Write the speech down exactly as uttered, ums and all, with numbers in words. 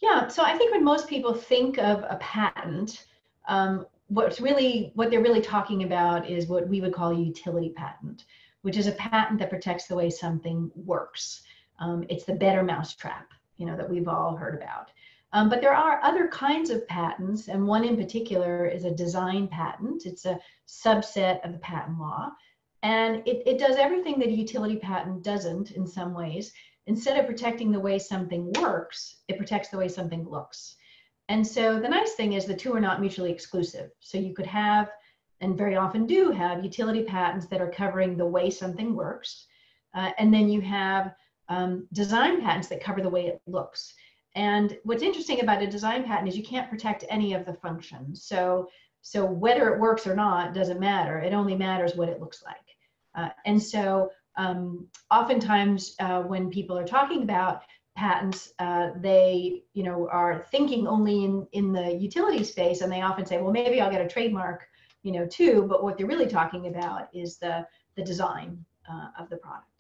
Yeah, so I think when most people think of a patent, um, what's really what they're really talking about is what we would call a utility patent, which is a patent that protects the way something works. Um, it's the better mousetrap, you know, that we've all heard about. Um, but there are other kinds of patents, and one in particular is a design patent. It's a subset of the patent law, and it, it does everything that a utility patent doesn't in some ways. Instead of protecting the way something works, it protects the way something looks. And so the nice thing is the two are not mutually exclusive. So you could have, and very often do have, utility patents that are covering the way something works. Uh, and then you have um, design patents that cover the way it looks. And what's interesting about a design patent is you can't protect any of the functions. So, so whether it works or not doesn't matter. It only matters what it looks like. Uh, and so Um, oftentimes, uh, when people are talking about patents, uh, they, you know, are thinking only in in the utility space, and they often say, well, maybe I'll get a trademark, you know, too. But what they're really talking about is the the design uh, of the product.